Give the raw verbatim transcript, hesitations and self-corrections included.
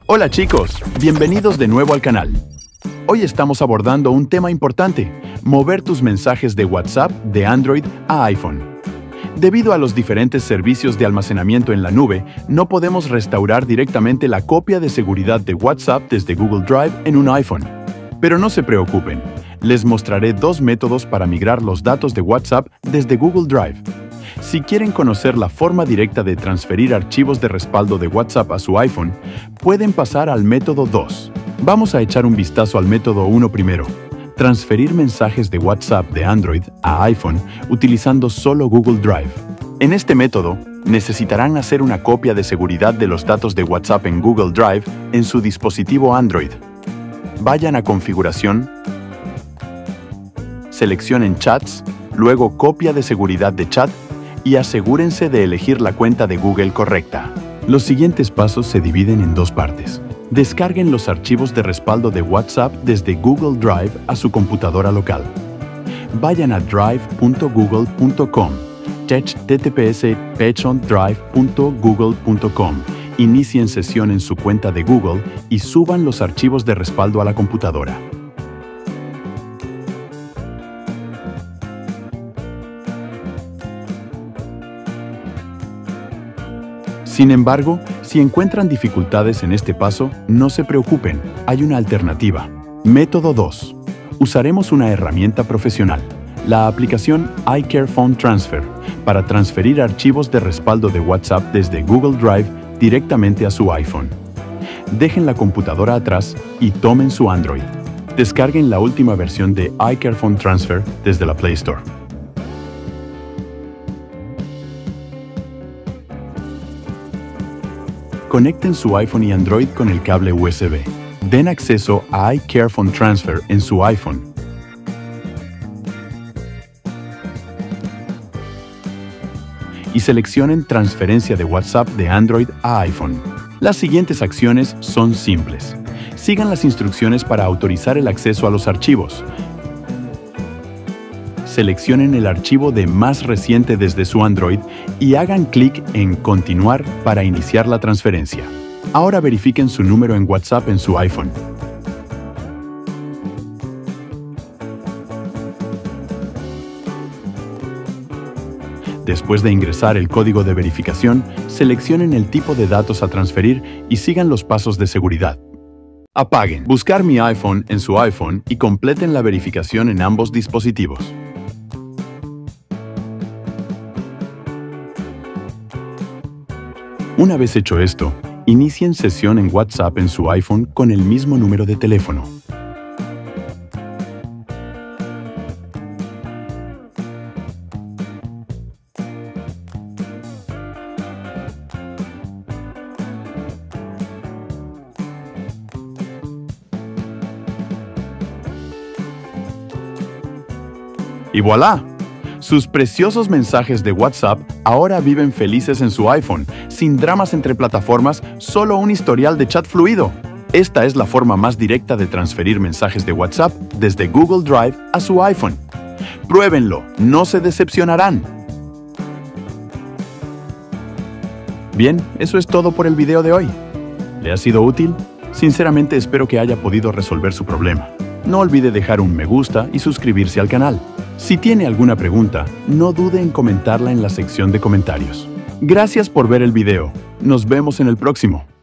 Hola chicos, bienvenidos de nuevo al canal. Hoy estamos abordando un tema importante, mover tus mensajes de WhatsApp de Android a iPhone. Debido a los diferentes servicios de almacenamiento en la nube, no podemos restaurar directamente la copia de seguridad de WhatsApp desde Google Drive en un iPhone. Pero no se preocupen, les mostraré dos métodos para migrar los datos de WhatsApp desde Google Drive. Si quieren conocer la forma directa de transferir archivos de respaldo de WhatsApp a su iPhone, pueden pasar al método dos. Vamos a echar un vistazo al método uno primero. Transferir mensajes de WhatsApp de Android a iPhone utilizando solo Google Drive. En este método, necesitarán hacer una copia de seguridad de los datos de WhatsApp en Google Drive en su dispositivo Android. Vayan a Configuración, seleccionen Chats, luego Copia de seguridad de chat y asegúrense de elegir la cuenta de Google correcta. Los siguientes pasos se dividen en dos partes. Descarguen los archivos de respaldo de WhatsApp desde Google Drive a su computadora local. Vayan a drive punto google punto com, h t t p s colon drive punto google punto com, inicien sesión en su cuenta de Google y suban los archivos de respaldo a la computadora. Sin embargo, si encuentran dificultades en este paso, no se preocupen, hay una alternativa. Método dos. Usaremos una herramienta profesional, la aplicación iCare Phone Transfer, para transferir archivos de respaldo de WhatsApp desde Google Drive directamente a su iPhone. Dejen la computadora atrás y tomen su Android. Descarguen la última versión de iCare Phone Transfer desde la Play Store. Conecten su iPhone y Android con el cable U S B. Den acceso a iCare Phone Transfer en su iPhone. Y seleccionen Transferencia de WhatsApp de Android a iPhone. Las siguientes acciones son simples. Sigan las instrucciones para autorizar el acceso a los archivos. Seleccionen el archivo de más reciente desde su Android y hagan clic en Continuar para iniciar la transferencia. Ahora verifiquen su número en WhatsApp en su iPhone. Después de ingresar el código de verificación, seleccionen el tipo de datos a transferir y sigan los pasos de seguridad. Apaguen Buscar mi iPhone en su iPhone y completen la verificación en ambos dispositivos. Una vez hecho esto, inicien sesión en WhatsApp en su iPhone con el mismo número de teléfono. Y voilà, sus preciosos mensajes de WhatsApp ahora viven felices en su iPhone, sin dramas entre plataformas, solo un historial de chat fluido. Esta es la forma más directa de transferir mensajes de WhatsApp desde Google Drive a su iPhone. Pruébenlo, no se decepcionarán. Bien, eso es todo por el video de hoy. ¿Le ha sido útil? Sinceramente espero que haya podido resolver su problema. No olvide dejar un me gusta y suscribirse al canal. Si tiene alguna pregunta, no dude en comentarla en la sección de comentarios. Gracias por ver el video. Nos vemos en el próximo.